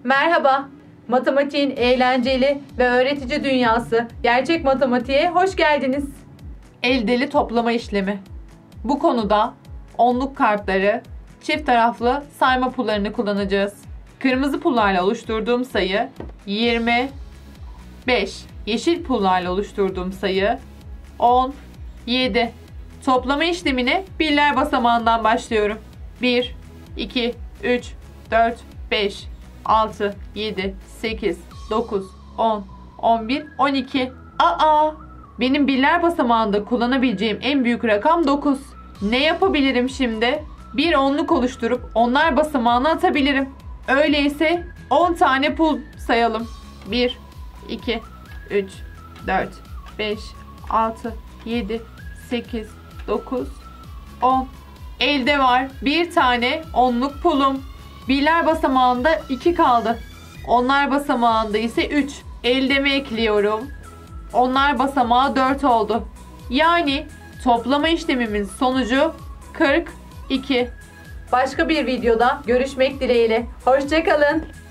Merhaba, matematiğin eğlenceli ve öğretici dünyası gerçek matematiğe hoş geldiniz. Eldeli toplama işlemi. Bu konuda onluk kartları, çift taraflı sayma pullarını kullanacağız. Kırmızı pullarla oluşturduğum sayı 25, yeşil pullarla oluşturduğum sayı 17. Toplama işlemine birler basamağından başlıyorum. 1, 2, 3, 4, 5, 6, 7, 8, 9, 10, 11, 12. Benim birler basamağında kullanabileceğim en büyük rakam 9. Ne yapabilirim şimdi? Bir onluk oluşturup onlar basamağına atabilirim. Öyleyse 10 tane pul sayalım. 1, 2, 3, 4, 5, 6, 7, 8, 9, 10. Elde var bir tane onluk pulum. Birler basamağında 2 kaldı. Onlar basamağında ise 3. Eldeme ekliyorum. Onlar basamağı 4 oldu. Yani toplama işlemimin sonucu 42. Başka bir videoda görüşmek dileğiyle. Hoşça kalın.